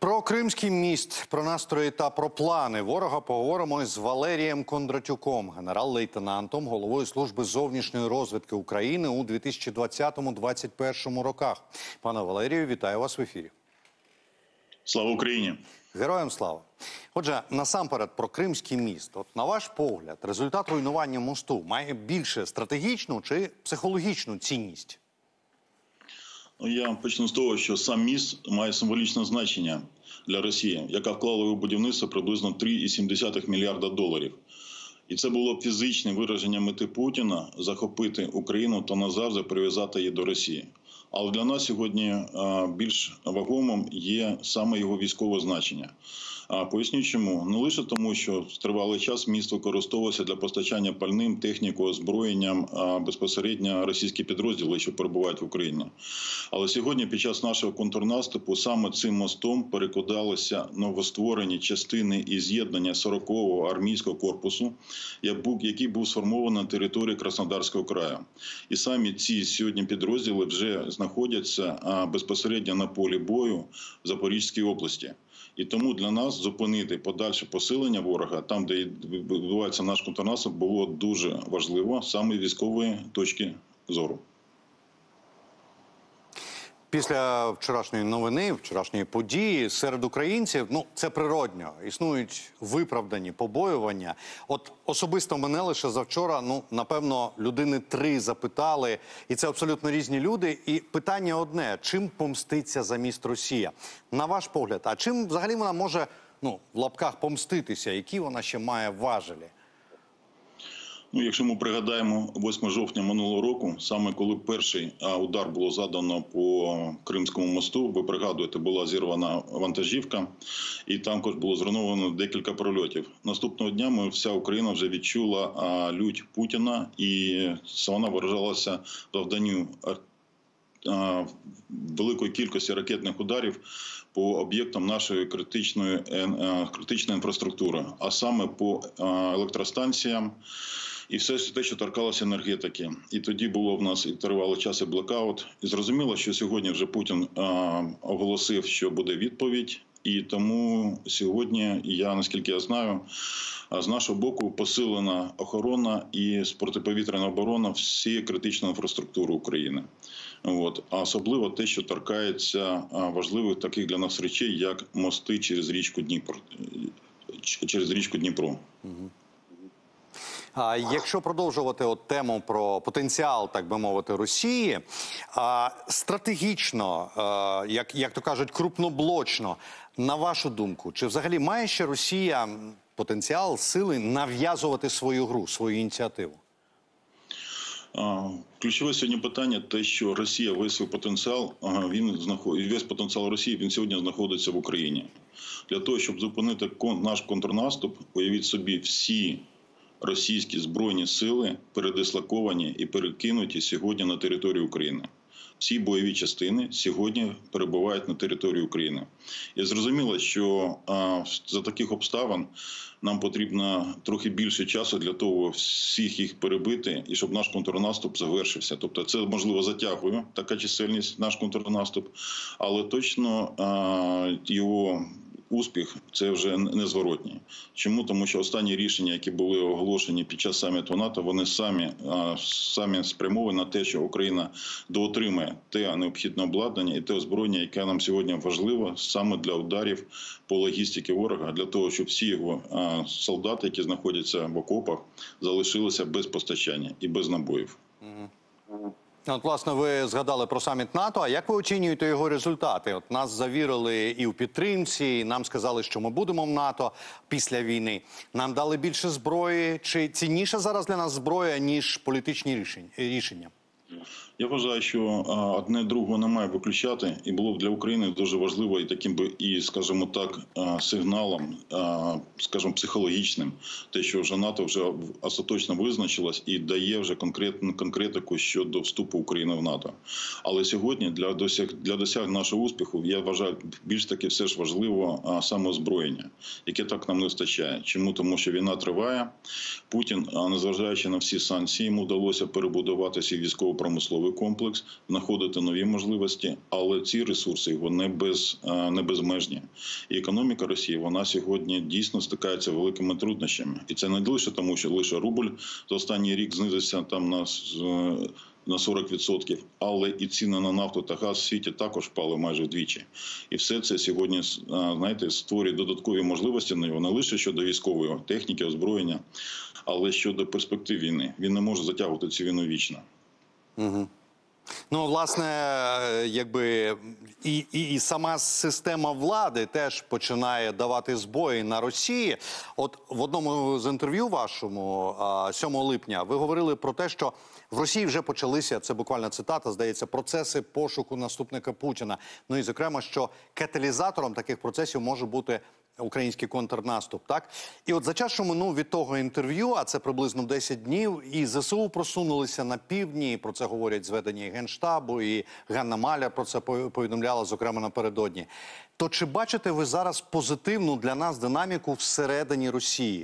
Про Кримський міст, про настрої та про плани ворога поговоримо з Валерієм Кондратюком, генерал-лейтенантом, головою служби зовнішньої розвідки України у 2020-2021 роках. Пане Валерію, вітаю вас в ефірі. Слава Україні! Героям слава! Отже, насамперед про Кримський міст. От, на ваш погляд, результат руйнування мосту має більше стратегічну чи психологічну цінність? Я почну з того, що сам міст має символічне значення для Росії, яка вклала у будівництво приблизно 3,7 мільярда доларів. І це було фізичне вираження мети Путіна – захопити Україну та назавжди прив'язати її до Росії. Але для нас сьогодні більш вагомим є саме його військове значення. Поясню чому. Не лише тому, що тривалий час міст використовувався для постачання пальним, технікою, озброєнням безпосередньо російські підрозділи, що перебувають в Україні. Але сьогодні під час нашого контрнаступу саме цим мостом перекладалися новостворені частини і з'єднання 40-го армійського корпусу, який був сформований на території Краснодарського краю. І самі ці сьогодні підрозділи вже знаходяться безпосередньо на полі бою в Запорізькій області. І тому для нас зупинити подальше посилення ворога, там, де відбувається наш контрнаступ, було дуже важливо саме з військової точки зору. Після вчорашньої новини, вчорашньої події серед українців, це природньо, існують виправдані побоювання. От особисто мене лише завчора, напевно, людини 3 запитали, і це абсолютно різні люди. І питання одне: чим помститься за міст Росія? На ваш погляд, а чим взагалі вона може, в лапках, помститися? Які вона ще має важелі? Якщо ми пригадаємо 8 жовтня минулого року, саме коли перший удар було задано по Кримському мосту, ви пригадуєте, була зірвана вантажівка і також було зруйновано декілька прольотів. Наступного дня вся Україна вже відчула лють Путіна, і вона виражалася в завданню великої кількості ракетних ударів по об'єктам нашої критичної інфраструктури, а саме по електростанціям, і все те, що торкалося енергетики. І тоді було в нас і тривалий час і блекаут. І зрозуміло, що сьогодні вже Путін оголосив, що буде відповідь. І тому сьогодні, наскільки я знаю, з нашого боку посилена охорона і протиповітряна оборона всієї критичної інфраструктури України. А особливо те, що торкається важливих таких для нас речей, як мости через річку Дніпро. А якщо продовжувати тему про потенціал, так би мовити, Росії, стратегічно, як то кажуть, крупноблочно, на вашу думку, чи взагалі має ще Росія потенціал, сили нав'язувати свою гру, свою ініціативу? Ключове сьогодні питання те, що Росія весь свій потенціал, весь потенціал Росії, він сьогодні знаходиться в Україні. Для того, щоб зупинити наш контрнаступ, уявіть собі, всі російські збройні сили передислоковані і перекинуті сьогодні на територію України. Всі бойові частини сьогодні перебувають на території України. І зрозуміло, що за таких обставин нам потрібно трохи більше часу для того всіх їх перебити і щоб наш контрнаступ завершився. Тобто це, можливо, затягує така чисельність, наш контрнаступ, але точно його успіх – це вже незворотній. Чому? Тому що останні рішення, які були оголошені під час саміту НАТО, вони самі спрямовані на те, що Україна доотримає те необхідне обладнання і те озброєння, яке нам сьогодні важливо саме для ударів по логістиці ворога, для того, щоб всі його солдати, які знаходяться в окопах, залишилися без постачання і без набоїв. Власне, ви згадали про саміт НАТО. А як ви оцінюєте його результати? Нас завірили і у підтримці, і нам сказали, що ми будемо в НАТО після війни. Нам дали більше зброї. Чи цінніша зараз для нас зброя, ніж політичні рішення? Я вважаю, що одне другого не має виключати, і було б для України дуже важливо і таким би, скажімо так, сигналом, скажімо, психологічним, те, що вже НАТО вже остаточно визначилось і дає вже конкретику щодо вступу України в НАТО. Але сьогодні для досягнення нашого успіху, я вважаю, більш таки все ж важливо саме озброєння, яке так нам не вистачає. Чому? Тому що війна триває. Путін, незважаючи на всі санкції, йому вдалося перебудувати свій військово-промисловий військовий комплекс, знаходити нові можливості, але ці ресурси вони не безмежні. І економіка Росії, вона сьогодні дійсно стикається з великими труднощами. І це не лише тому, що лише рубль за останній рік знизився там на 40%, але і ціни на нафту та газ в світі також впали майже вдвічі. І все це сьогодні, знаєте, створює додаткові можливості не лише щодо військової техніки, озброєння, але щодо перспектив війни. Він не може затягувати цю війну вічно. Угу. Ну, власне, якби і сама система влади теж починає давати збої на Росії. От в одному з інтерв'ю вашому 7 липня ви говорили про те, що в Росії вже почалися, це буквально цитата, здається, процеси пошуку наступника Путіна. Ну і, зокрема, що каталізатором таких процесів може бути український контрнаступ, так? І от за час, що минув від того інтерв'ю, а це приблизно 10 днів, і ЗСУ просунулися на півдні, про це говорять зведення Генштабу, і Ганна Маляр про це повідомляла, зокрема, напередодні. То чи бачите ви зараз позитивну для нас динаміку всередині Росії?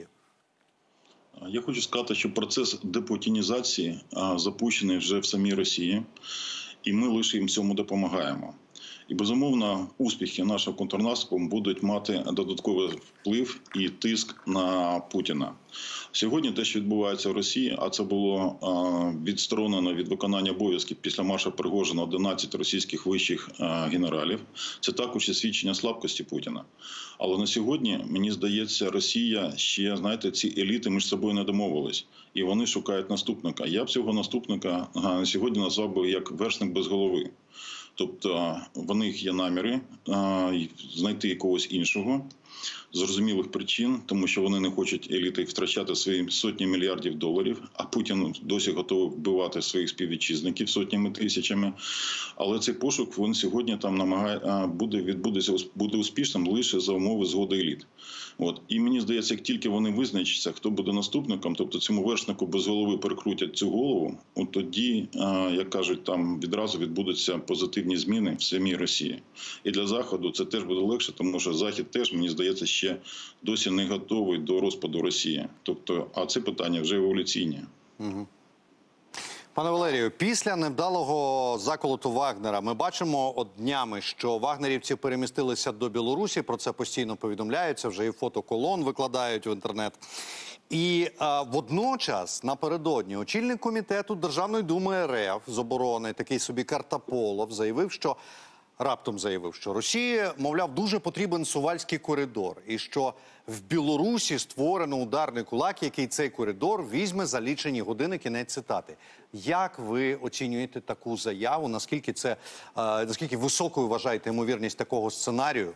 Я хочу сказати, що процес депутінізації запущений вже в самій Росії, і ми лише їм цьому допомагаємо. І, безумовно, успіхи нашого контрнаступу будуть мати додатковий вплив і тиск на Путіна. Сьогодні те, що відбувається в Росії, а це було відсторонено від виконання обов'язків після марша Пригожина 11 російських вищих генералів, це також і свідчення слабкості Путіна. Але на сьогодні, мені здається, Росія ще, знаєте, ці еліти між собою не домовились. І вони шукають наступника. Я б цього наступника на сьогодні назвав би як вершник без голови. Тобто в них є наміри знайти якогось іншого, з зрозумілих причин, тому що вони не хочуть еліти втрачати свої сотні мільярдів доларів, а Путін досі готовий вбивати своїх співвітчизників сотнями тисячами. Але цей пошук він сьогодні там буде успішним лише за умови згоди еліт. От. І мені здається, як тільки вони визначаться, хто буде наступником, тобто цьому вершнику без голови перекрутять цю голову, от тоді, як кажуть, там відразу відбудуться позитивні зміни в самій Росії. І для Заходу це теж буде легше, тому що Захід теж, мені здається, ще досі не готовий до розпаду Росії. Тобто, а це питання вже еволюційні. Угу. Пане Валерію, після невдалого заколоту Вагнера ми бачимо днями, що вагнерівці перемістилися до Білорусі, про це постійно повідомляються, вже і фотоколон викладають в інтернет. І водночас, напередодні, очільник комітету Державної думи РФ з оборони, такий собі Картаполов, раптом заявив, що Росії, мовляв, дуже потрібен Сувальський коридор. І що в Білорусі створено ударний кулак, який цей коридор візьме за лічені години, кінець цитати. Як ви оцінюєте таку заяву? Наскільки високою вважаєте ймовірність такого сценарію?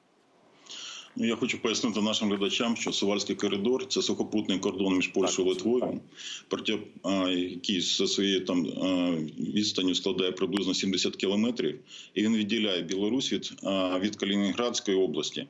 Я хочу пояснити нашим глядачам, що Сувальський коридор – це сухопутний кордон між Польщею і Литвою, який за своєю відстанню складає приблизно 70 кілометрів, і він відділяє Білорусь від Калінінградської області.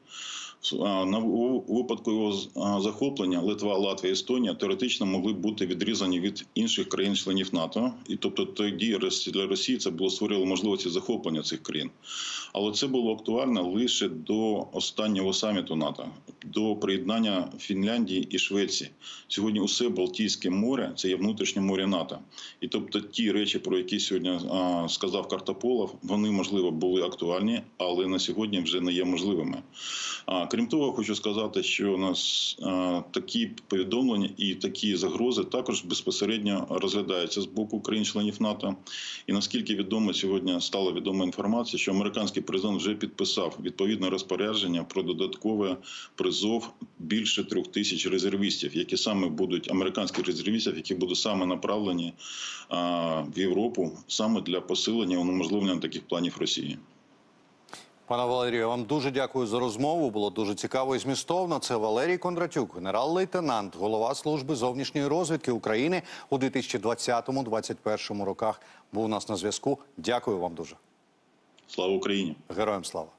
У випадку його захоплення Литва, Латвія, Естонія теоретично могли б бути відрізані від інших країн-членів НАТО. І тобто тоді для Росії це було створило можливості захоплення цих країн. Але це було актуально лише до останнього саміту НАТО, до приєднання Фінляндії і Швеції. Сьогодні усе Балтійське море – це є внутрішнє море НАТО. І тобто ті речі, про які сьогодні сказав Картаполов, вони, можливо, були актуальні, але на сьогодні вже не є можливими. Крім того, хочу сказати, що у нас такі повідомлення і такі загрози також безпосередньо розглядаються з боку країн-членів НАТО. І наскільки відомо сьогодні, стала відома інформація, що американський президент вже підписав відповідне розпорядження про додаткове призов більше 3000 резервістів, які саме будуть, американських резервістів, які будуть саме направлені в Європу, саме для посилення і унеможливлення таких планів Росії. Пане Валерію, я вам дуже дякую за розмову. Було дуже цікаво і змістовно. Це Валерій Кондратюк, генерал-лейтенант, голова Служби зовнішньої розвідки України у 2020-2021 роках. Був у нас на зв'язку. Дякую вам дуже. Слава Україні! Героям слава!